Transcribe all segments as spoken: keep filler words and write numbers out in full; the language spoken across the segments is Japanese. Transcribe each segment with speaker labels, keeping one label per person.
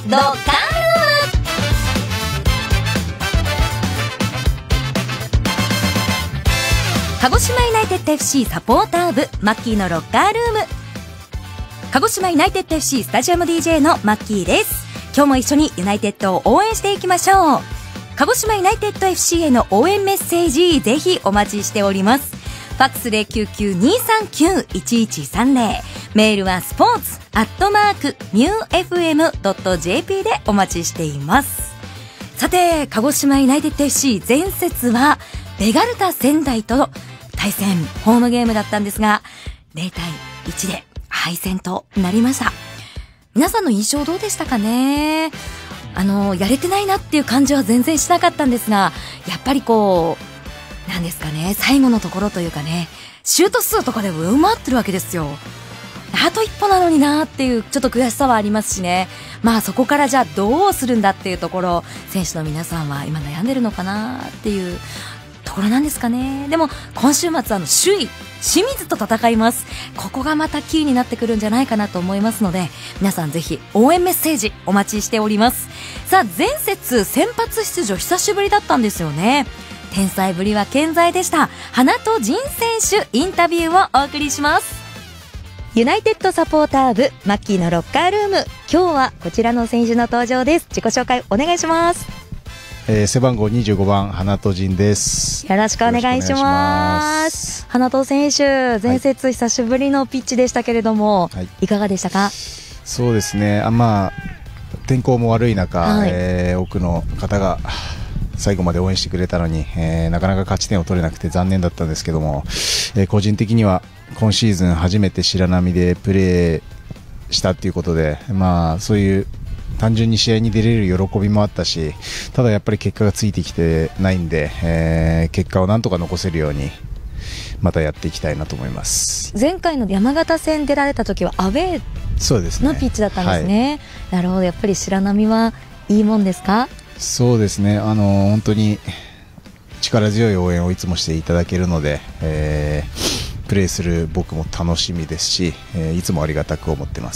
Speaker 1: ドッカールーム。鹿児島ユナイテッド エフシー サポーター部マッキーのロッカールーム。鹿児島ユナイテッド エフシー スタジアム ディージェー のマッキーです。今日も一緒にユナイテッドを応援していきましょう。鹿児島ユナイテッド エフシー への応援メッセージぜひお待ちしております。ファックス ゼロきゅうきゅう にーさんきゅう いちいちさんゼロ、メールはスポーツアットマークニューエフエムドットジェーピー でお待ちしています。さて、鹿児島ユナイテッド エフシー 前節はベガルタ仙台との対戦、ホームゲームだったんですがゼロたいいちで敗戦となりました。皆さんの印象どうでしたかね。あのやれてないなっていう感じは全然しなかったんですが、やっぱりこうなんですかね、最後のところというかね、シュート数とかで上回ってるわけですよ。あと一歩なのになっていうちょっと悔しさはありますしね。まあそこからじゃあどうするんだっていうところ、選手の皆さんは今悩んでるのかなっていうところなんですかね。でも今週末あの首位清水と戦います。ここがまたキーになってくるんじゃないかなと思いますので、皆さんぜひ応援メッセージお待ちしております。さあ、前節先発出場久しぶりだったんですよね。天才ぶりは健在でした。花と仁選手インタビューをお送りします。ユナイテッドサポーター部マッキーのロッカールーム、今日はこちらの選手の登場です。自己紹介お願いします。
Speaker 2: えー、背番号にじゅうごばん花と仁です。
Speaker 1: よろしくお願いします。花と選手、前節久しぶりのピッチでしたけれども、はい、いかがでしたか。
Speaker 2: そうですね、あ、まあ、天候も悪い中、はい、えー、多くの方が最後まで応援してくれたのに、えー、なかなか勝ち点を取れなくて残念だったんですけども、えー、個人的には今シーズン初めて白波でプレーしたっていうことで、まあ、そういう単純に試合に出れる喜びもあったし、ただやっぱり結果がついてきてないんで、えー、結果をなんとか残せるようにまたやっていきたいなと思います。
Speaker 1: 前回の山形戦出られた時はアウェーのピッチだったんですね。はい、なるほど、やっぱり白波はいいもんですか。
Speaker 2: そうですね、あの本当に力強い応援をいつもしていただけるので、えー、プレーする僕も楽しみですし、えー、いつもありがたく思ってます。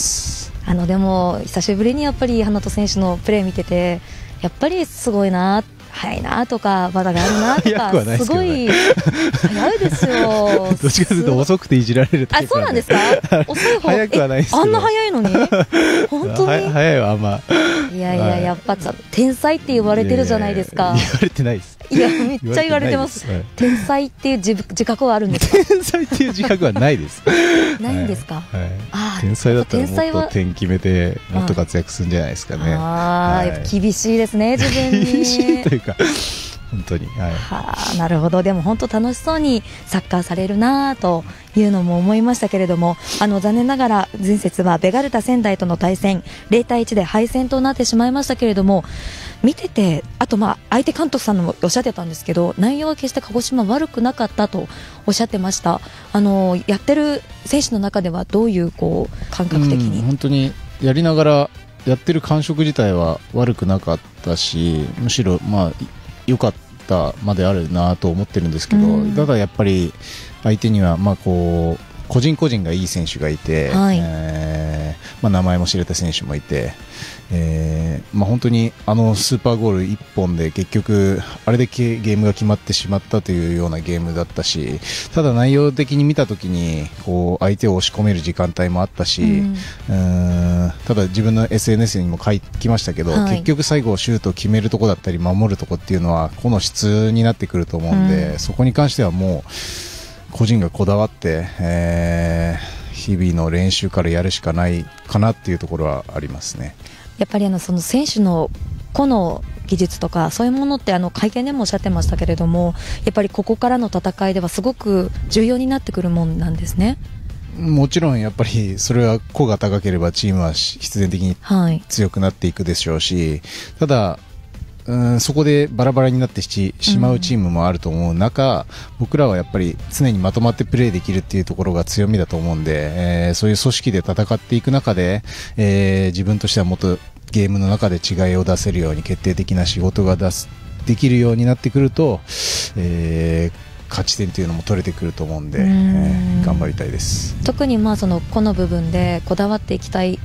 Speaker 1: あのでも久しぶりにやっぱり花と選手のプレー見てて、やっぱりすごいな、早いなとかまだがあるなとか、すごい早いですよ。
Speaker 2: どっちかというと遅くていじられるタイプなんで。
Speaker 1: あ、そうなんですか。遅い方
Speaker 2: 早くはないですけど、
Speaker 1: あんな早いのに本当に
Speaker 2: 早いわ。まあ、
Speaker 1: いやいや、やっぱ天才って言われてるじゃないですか。
Speaker 2: 言われてないです。
Speaker 1: いや、めっちゃ言われてます。天才っていう自自覚はあるんですか。
Speaker 2: 天才っていう自覚はないです。
Speaker 1: ないんですか。
Speaker 2: はいはい、あ、天才だったらもっと点決めてもっと活躍するんじゃないですかね。
Speaker 1: あ、はい、やっぱ厳しいですね、自分に。
Speaker 2: 厳しいというか本当に、はい、
Speaker 1: はあ、なるほど。でも本当楽しそうにサッカーされるなというのも思いましたけれども、あの残念ながら前節はベガルタ仙台との対戦ゼロたいいちで敗戦となってしまいましたけれども、見てて、あとまあ相手監督さんもおっしゃってたんですけど、内容は決して鹿児島悪くなかったとおっしゃってました。あのやってる選手の中ではどういうこう感覚的に。
Speaker 2: 本当にやりながらやってる感触自体は悪くなかったし、むしろまあ良かったまであるなと思ってるんですけど、うん、ただやっぱり相手にはまあこう個人個人がいい選手がいて、はい、えーまあ、名前も知れた選手もいて、えーまあ、本当にあのスーパーゴールいっぽんで結局あれでゲームが決まってしまったというようなゲームだったし、ただ内容的に見たときにこう相手を押し込める時間帯もあったし、うん、うーんただ自分の エスエヌエス にも書きましたけど、はい、結局最後シュートを決めるところだったり守るところっていうのは個の質になってくると思うんで、うん、そこに関してはもう個人がこだわって、えー、日々の練習からやるしかないかなっていうところはありますね。
Speaker 1: やっぱりあのその選手の個の技術とかそういうものってあの会見でもおっしゃってましたけれども、やっぱりここからの戦いではすごく重要になってくるもんなんですね。
Speaker 2: もちろんやっぱりそれは個が高ければチームは必然的に強くなっていくでしょうし、はい、ただうんそこでバラバラになって し, しまうチームもあると思う中、うん、僕らはやっぱり常にまとまってプレーできるっていうところが強みだと思うんで、えー、そういう組織で戦っていく中で、えー、自分としてはもっとゲームの中で違いを出せるように決定的な仕事が出すできるようになってくると、えー、勝ち点というのも取れてくると思うんで、うん、えー、頑張りたいです。
Speaker 1: 特にまあその個の部分でこだわっていきたい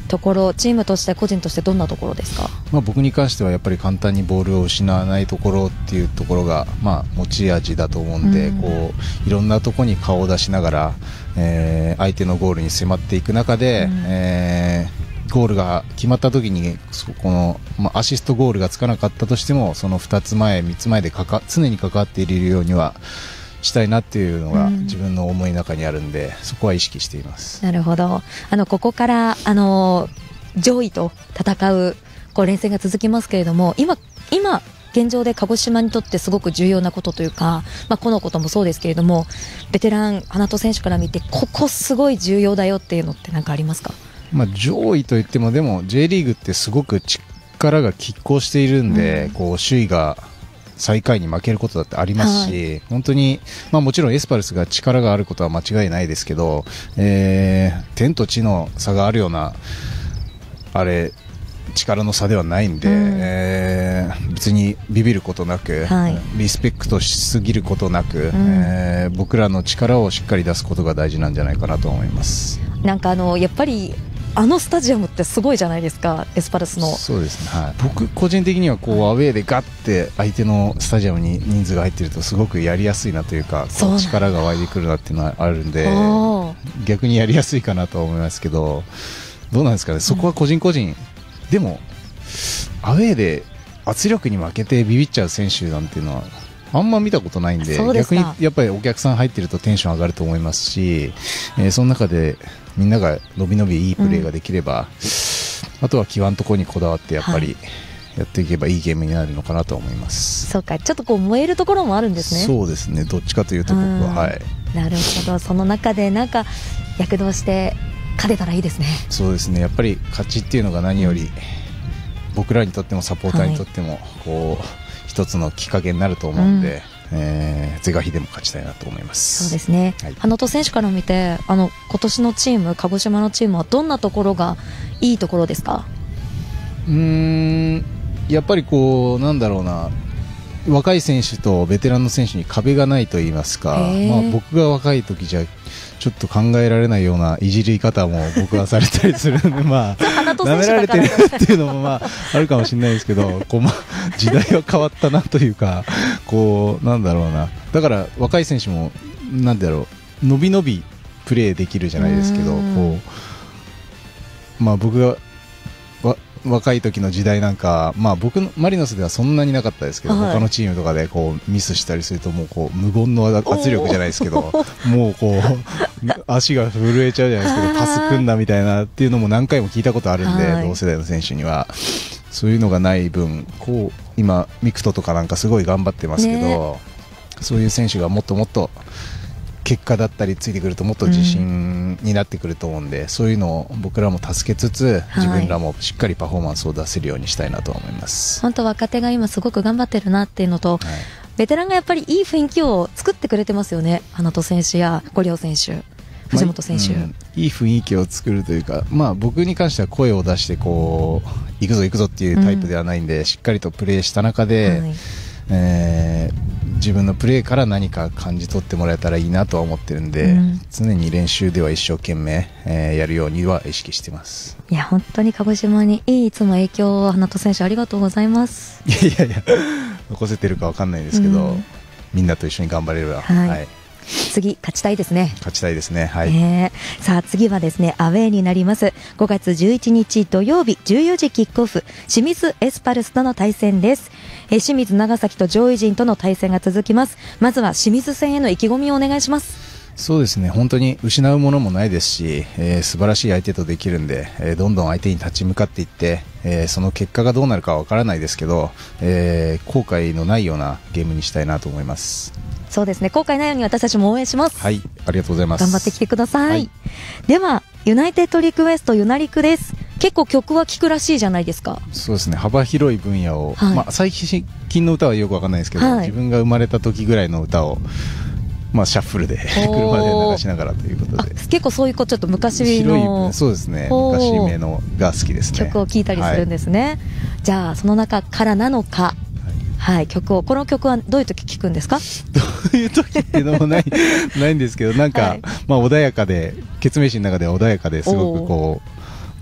Speaker 1: ところ、チームとして個人としてどんなところですか？
Speaker 2: まあ、僕に関してはやっぱり簡単にボールを失わないところっていうところが、まあ、持ち味だと思うんで、うん、こういろんなところに顔を出しながら、えー、相手のゴールに迫っていく中で、うん、えー、ゴールが決まった時にそこの、まあ、アシストゴールがつかなかったとしてもそのふたつまえみっつまえでかか常に関わっているようにはしたいなっていうのが自分の思いの中にあるんで、うん、そこは意識しています。
Speaker 1: なるほど。あのここからあの上位と戦うこう連戦が続きますけれども、今今現状で鹿児島にとってすごく重要なことというか、まあ、このこともそうですけれども、ベテラン花戸選手から見てここすごい重要だよっていうのって何かありますか？
Speaker 2: まあ、上位といってもでも J リーグってすごく力が拮抗しているんで、うん、こう首位が最下位に負けることだってありますし、はい、本当に、まあ、もちろんエスパルスが力があることは間違いないですけど、えー、天と地の差があるようなあれ力の差ではないんで、うん、えー、別にビビることなく、はい、リスペクトしすぎることなく、うん、えー、僕らの力をしっかり出すことが大事なんじゃないかなと思います。
Speaker 1: なんかあのやっぱりあのスタジアムってすごいじゃないですか、エスパルスの。
Speaker 2: そうですね、はい、僕個人的にはこうアウェーでガッて相手のスタジアムに人数が入っているとすごくやりやすいなというか、こう力が湧いてくるなっていうのはあるんで、逆にやりやすいかなと思いますけど、どうなんですかね、そこは個人個人、うん、でもアウェーで圧力に負けてビビっちゃう選手なんていうのはあんま見たことないんで、逆にやっぱりお客さん入ってるとテンション上がると思いますし、えー、その中でみんながのびのびいいプレーができれば、うん、あとは際のところにこだわってやっぱりやっていけばいいゲームになるのかなと思います。
Speaker 1: そうか、ちょっとこう燃えるところもあるんですね。
Speaker 2: そうですね、どっちかというと僕は、はい、
Speaker 1: なるほど。その中でなんか躍動して勝てたらいいですね。
Speaker 2: そうですね、やっぱり勝ちっていうのが何より、うん、僕らにとってもサポーターにとってもこう、はい、一つのきっかけになると思うんで、うん、えー、是が非でも勝ちたいなと思います。
Speaker 1: そうですね、はい、花戸選手から見てあの今年のチーム、鹿児島のチームはどんなところがいいところですか？
Speaker 2: うーん、やっぱりこうなんだろうな、若い選手とベテランの選手に壁がないと言いますか、まあ、僕が若い時じゃちょっと考えられないようないじり方も僕はされたりするので、まあ舐められてるっていうのもまああるかもしれないですけど、こう、まあ、時代は変わったなというか、こうなんだろうな、だから若い選手もなんだろう、伸び伸びプレーできるじゃないですけど、こう、まあ、僕が若い時の時代なんか、まあ、僕のマリノスではそんなになかったですけど、はい、他のチームとかでこうミスしたりするともうこう無言の圧力じゃないですけど、もうこう足が震えちゃうじゃないですけど、パス組んだみたいなっていうのも何回も聞いたことあるんで、はい、同世代の選手にはそういうのがない分、こう今ミクトとかなんかすごい頑張ってますけど、ね、そういう選手がもっともっと結果だったりついてくるともっと自信になってくると思うんで、うん、そういうのを僕らも助けつつ、自分らもしっかりパフォーマンスを出せるようにしたいなと思います。
Speaker 1: 本当若手が今すごく頑張ってるなっていうのと、はい、ベテランがやっぱりいい雰囲気を作ってくれてますよね。花戸選手や五稜選手、藤本選手、まあ、うん、い
Speaker 2: い雰囲気を作るというか、まあ、僕に関しては声を出してこう行くぞ行くぞっていうタイプではないんで、うん、しっかりとプレーした中で、はい、えー、自分のプレーから何か感じ取ってもらえたらいいなとは思ってるんで、うん、常に練習では一生懸命、えー、やるようには意識してます。
Speaker 1: いや本当に鹿児島にいいいつも影響を花戸選手ありがとうございます。
Speaker 2: いやいやいや残せてるか分かんないですけど、うん、みんなと一緒に頑張れれば、
Speaker 1: はい、はい、次勝ちたいですね。
Speaker 2: 勝ちたいですね、はい、
Speaker 1: えー、さあ次はですねアウェーになります。ごがつじゅういちにち土曜日じゅうよじキックオフ、清水エスパルスとの対戦です。えー、清水長崎と上位陣との対戦が続きます。まずは清水戦への意気込みをお願いします。
Speaker 2: そうですね、本当に失うものもないですし、えー、素晴らしい相手とできるんで、えー、どんどん相手に立ち向かっていって、えー、その結果がどうなるかは分からないですけど、えー、後悔のないようなゲームにしたいなと思います。
Speaker 1: そうですね、後悔ないように私たちも応援します。
Speaker 2: はい、ありがとうございます。
Speaker 1: 頑張ってきてください、
Speaker 2: はい、
Speaker 1: ではユナイテッドリクエストユナリクです。結構曲は聴くらしいじゃないですか。
Speaker 2: そうですね、幅広い分野を、はい、まあ、最近の歌はよく分かんないですけど、はい、自分が生まれた時ぐらいの歌を、まあ、シャッフルで車で流しながらということで、
Speaker 1: 結構そういうちょっと昔の
Speaker 2: 広い、そうですね、昔めのが好きですね。
Speaker 1: 曲を聴いたりするんですね、はい、じゃあその中からなのか、はい、曲を、この曲はどういう時聴くんですか？
Speaker 2: どういう時っていうのもないないんですけど、なんか、はい、まあ、穏やかで、ケツメイシの中では穏やかですごくこう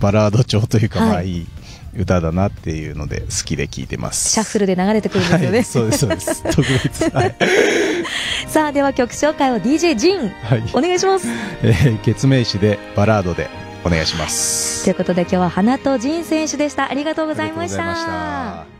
Speaker 2: バラード調というか、
Speaker 1: はい
Speaker 2: まあいい歌だなっていうので好きで聴いてます。
Speaker 1: シャッフルで流れてくるんですよね、
Speaker 2: はい、そうですそうです特別、はい、
Speaker 1: さあでは曲紹介を ディージェー ジン、はい、お願いします。
Speaker 2: えー、ケツメイシでバラードでお願いします。
Speaker 1: ということで今日は花とジン選手でした。ありがとうございました。